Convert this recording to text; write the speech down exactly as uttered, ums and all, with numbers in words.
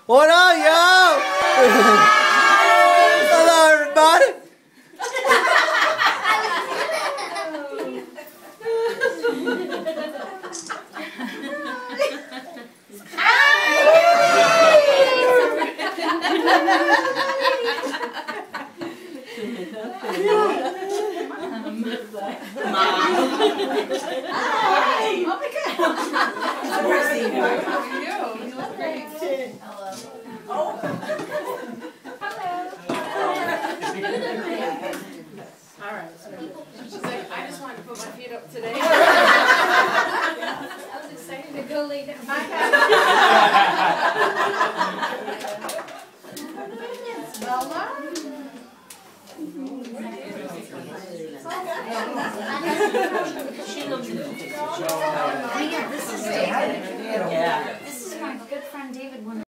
What up, yo? Hello, everybody. She's like, I just wanted to put my feet up today. I was excited to go lay down. Bella? She looks at it. This is David. Yeah. This is my good friend David.